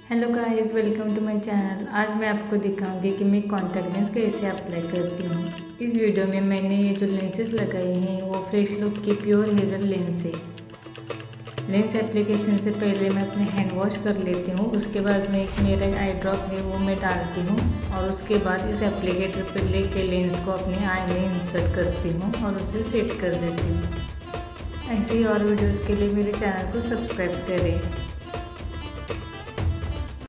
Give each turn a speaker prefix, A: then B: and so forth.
A: Hello guys, welcome to my channel. आज मैं आपको दिखाऊंगी कि मैं कॉन्टैक्ट लेंस कैसे अप्लाई करती हूँ। इस वीडियो में मैंने ये जो लेंसेज लगाए हैं वो फ्रेश लुक की प्योर हेजल लेंस है। लेंस एप्लीकेशन से पहले मैं अपने हैंड वॉश कर लेती हूँ। उसके बाद में एक मेरा आई ड्रॉप है वो मैं डालती हूँ और उसके बाद इस एप्लीकेटर पर लेके लेंस को अपने आई में इंसर्ट करती हूँ और उसे सेट कर देती हूँ। ऐसे ही और वीडियोज़ के लिए मेरे चैनल को सब्सक्राइब करें।